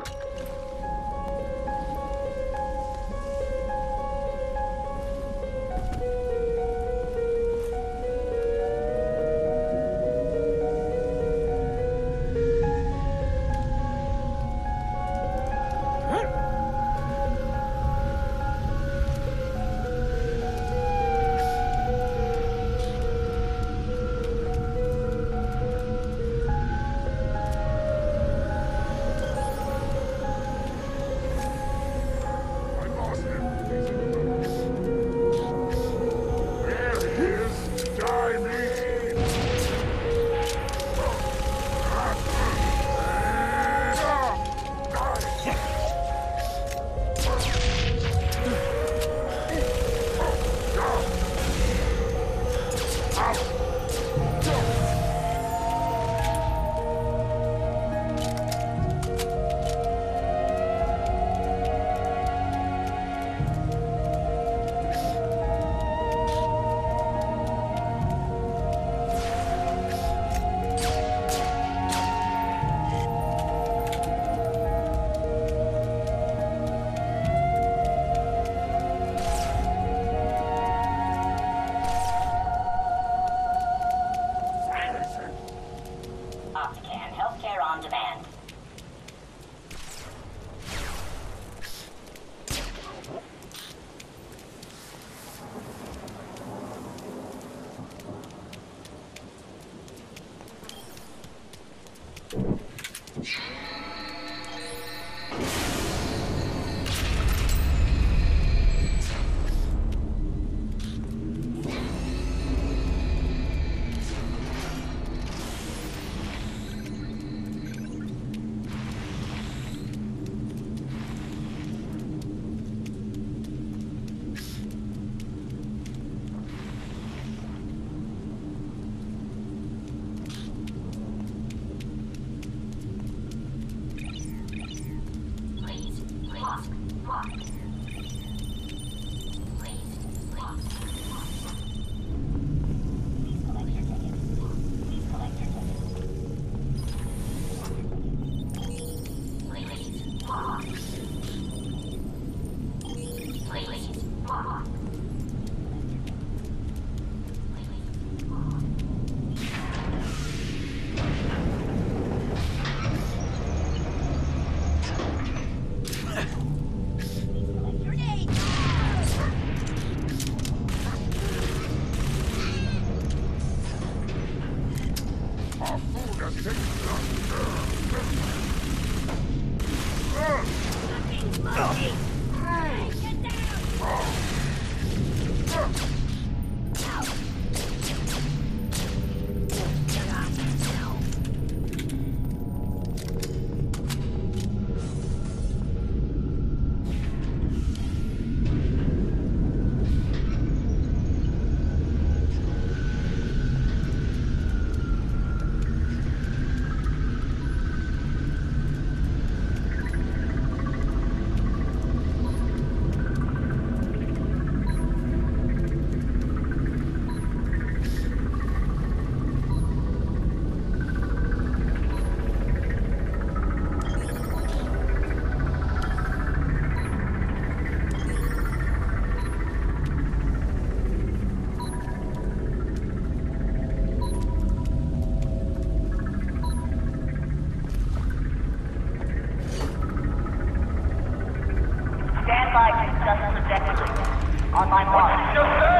On my mark.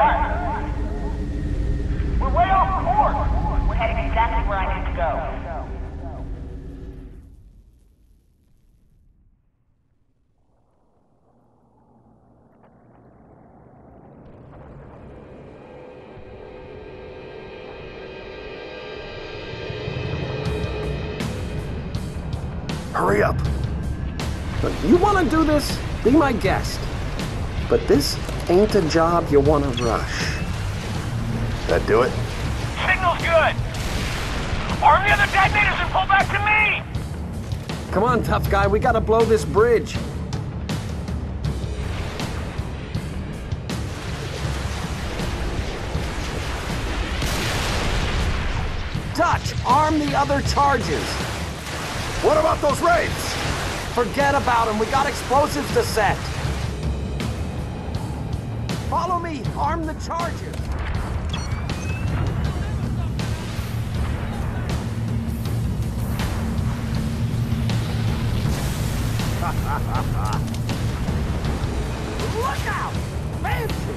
We're way off course. We're heading exactly where I need to go. Hurry up. Look, you want to do this? Be my guest. But this ain't a job you want to rush. That do it? Signal's good! Arm the other detonators and pull back to me! Come on, tough guy, we gotta blow this bridge. Dutch, arm the other charges. What about those wraiths? Forget about him. We got explosives to set. Follow me. Arm the charges. Look out! Fancy!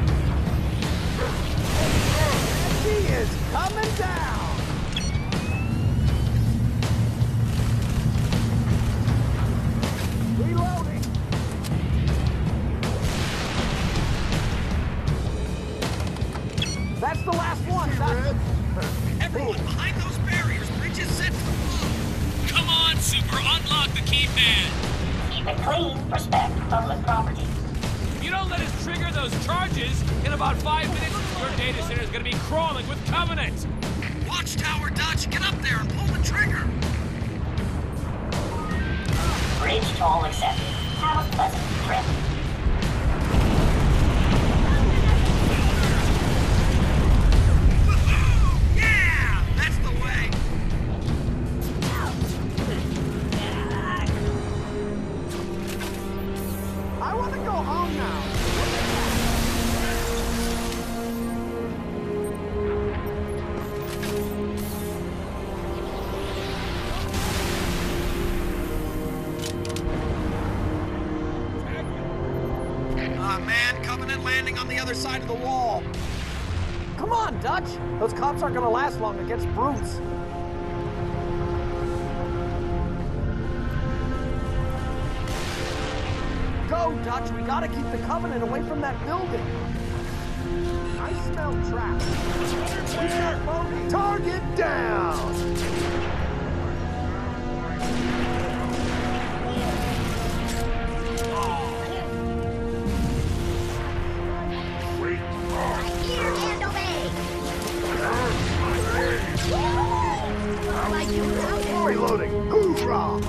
He is coming down! Reloading! That's the last one! Everyone behind those barriers! Bridges set to the floor! Come on, Super! Unlock the key pad! Keep it clean. Respect public property. If you don't let us trigger those charges, in about 5 minutes, your data center is going to be crawling with Covenant. Watchtower Dutch, get up there and pull the trigger! Bridge toll accepted. Have a pleasant trip. Yeah! That's the way! I want to go home now! Ah, man, Covenant landing on the other side of the wall! Come on, Dutch! Those cops aren't gonna last long against brutes. Go, Dutch! We gotta keep the Covenant away from that building! I smell traps. We got bogey. Target down! Hear and obey. Like you routed. Reloading! Hoorah!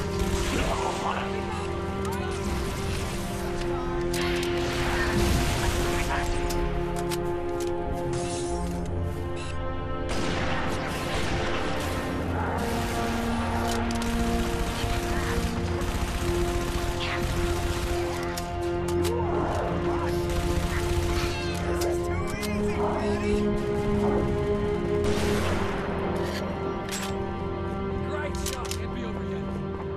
Great shot. Can't be over yet.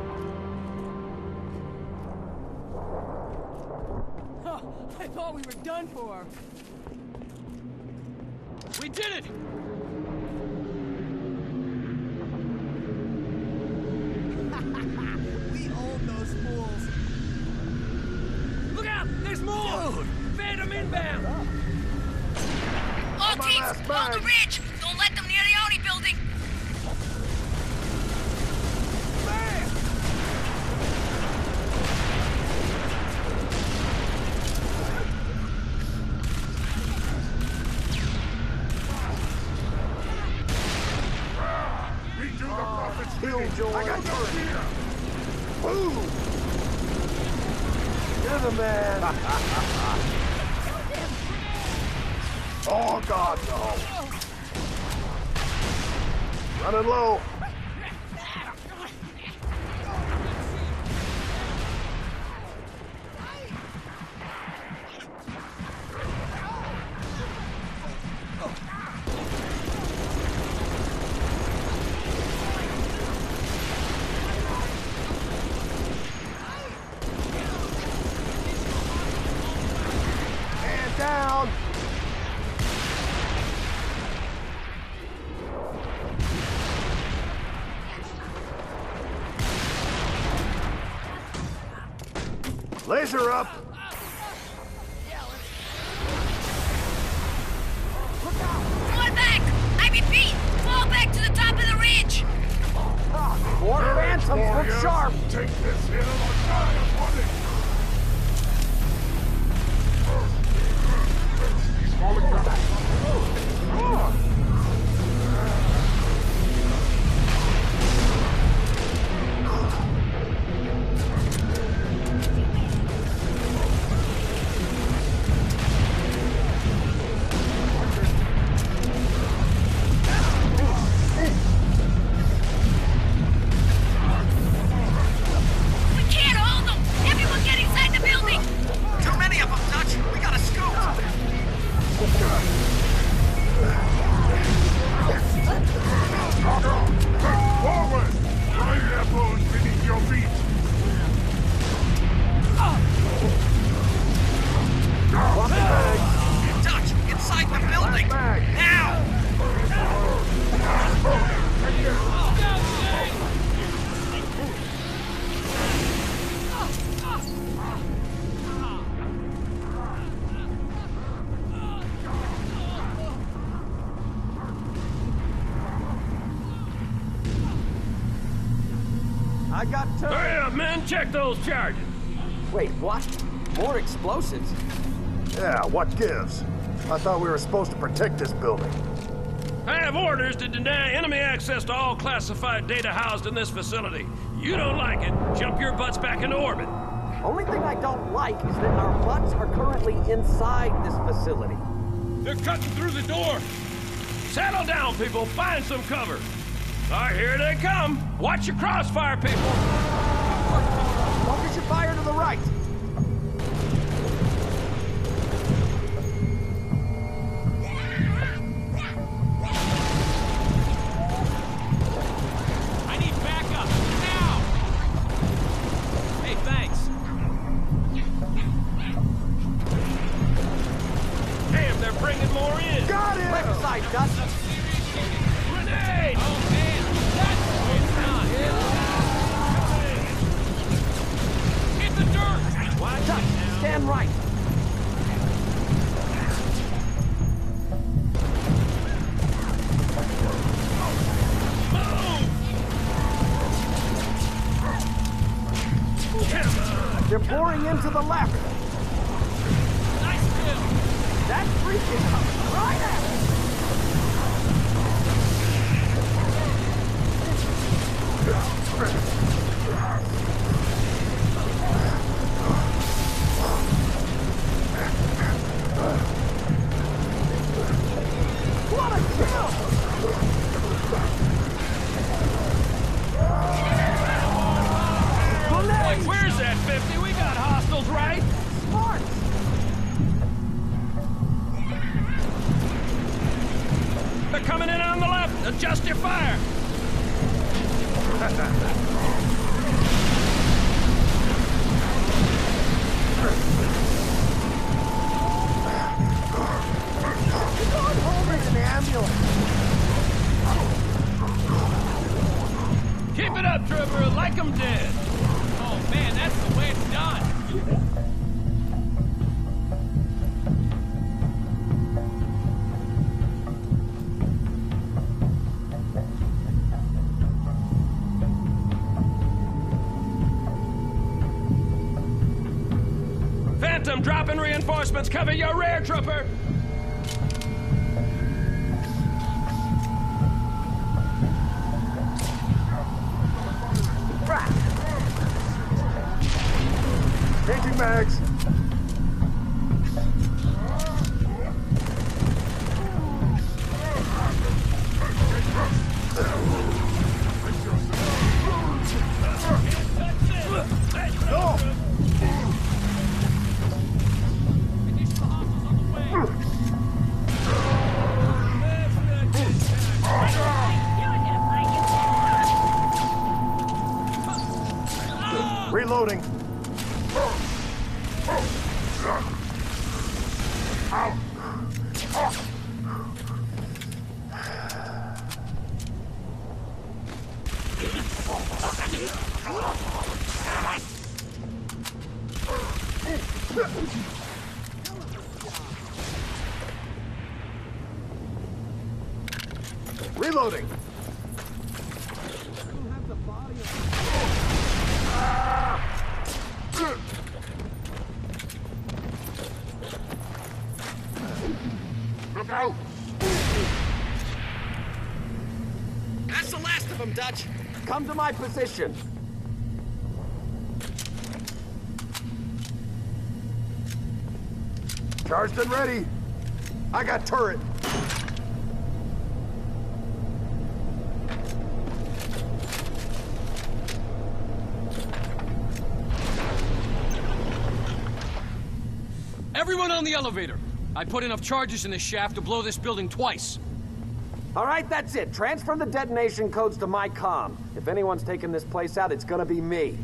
I thought we were done for. We did it! We own those fools. Look out! There's more! Dude. Phantom inbound! All teams, hold the ridge! Don't let them near the ONI building! We do the prophet's bidding, Joel. I got yours. Boom! You're the man! Oh, God, no. Running low. Man down. Laser up. Fall back! I repeat, fall back to the top of the ridge! More phantoms, look sharp! Take this hill or die upon it. He's falling back. I got two. Hurry up, men. Check those charges. Wait, what? More explosives? Yeah, what gives? I thought we were supposed to protect this building. I have orders to deny enemy access to all classified data housed in this facility. You don't like it, jump your butts back into orbit. Only thing I don't like is that our butts are currently inside this facility. They're cutting through the door. Settle down, people. Find some cover. All right, here they come. Watch your crossfire, people. Focus your fire to the right. I need backup now. Hey, thanks. Damn, they're bringing more in. Got him! Left side, Dust. Grenade! Oh, man, that's the way it's done. Hit the dirt! Watch it Dust, now. stand right. They're pouring into the left. Nice kill. That freak is coming right at us. What a kill! Like, where's that 50? We got hostiles, right? Smart! They're coming in on the left. Adjust your fire. God, hold me in the ambulance! Keep it up, Trevor. Like 'em dead. Oh, man, that's the way it's done. Phantom, dropping reinforcements. Cover your rear, trooper. Changing mags. Go! Reloading. Reloading. Look out! That's the last of them, Dutch. Come to my position. Charged and ready. I got turret. Everyone on the elevator. I put enough charges in this shaft to blow this building twice. All right, that's it. Transfer the detonation codes to my comm. If anyone's taking this place out, it's gonna be me.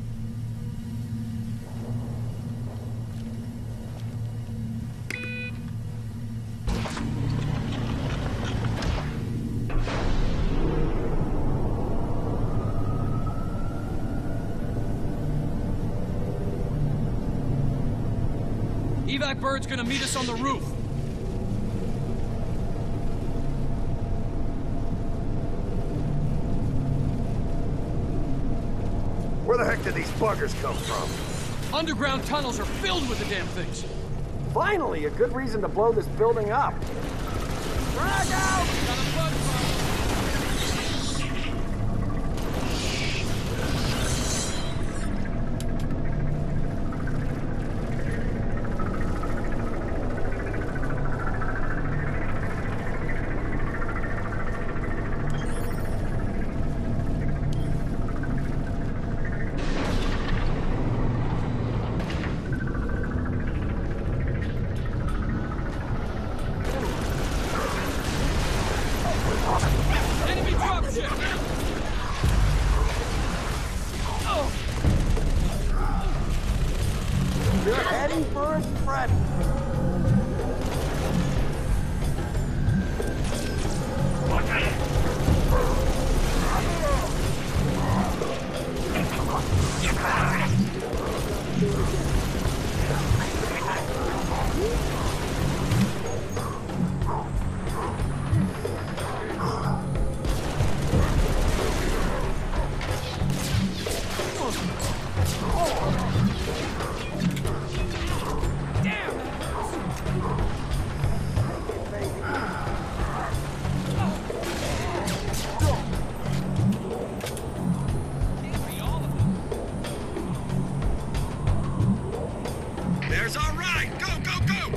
Evac Bird's gonna meet us on the roof. Where the heck did these buggers come from? Underground tunnels are filled with the damn things. Finally, a good reason to blow this building up. Frag out! Got a bug problem. Enemy dropship! You're heading for a threat. There's our ride! Go, go, go!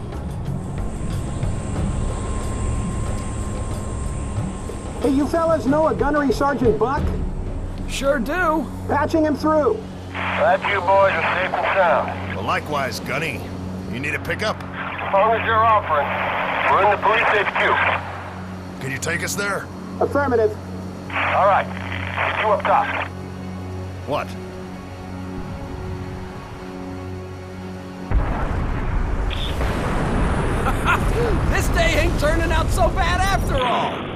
Hey, you fellas know a gunnery Sergeant Buck? Sure do. Patching him through. Glad you boys are safe and sound. Well, likewise, Gunny. You need a pickup? As long as you're offering. We're in the police HQ. Can you take us there? Affirmative. All right. See you up top. What? This day ain't turning out so bad after all.